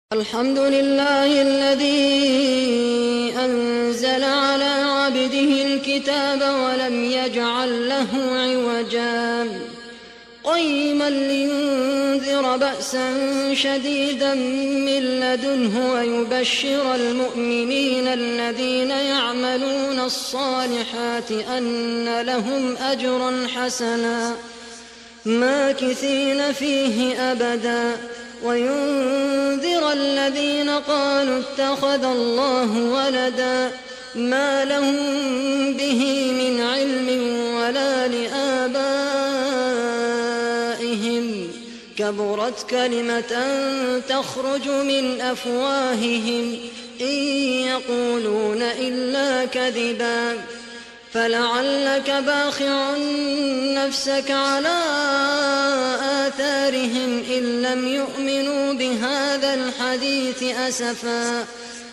الحمد لله الذي أنزل على عبده الكتاب ولم يجعل له عوجا قيما لينذر بأسا شديدا من لدنه ويبشر المؤمنين الذين يعملون الصالحات أن لهم أجرا حسنا ماكثين فيه أبدا وينذر الذين قالوا اتخذ الله ولدا ما لهم به من علم ولا لآبائهم كبرت كلمة تخرج من أفواههم إن يقولون إلا كذبا فلعلك باخع نفسك على آثارهم إن لم يؤمنوا بهذا الحديث أسفا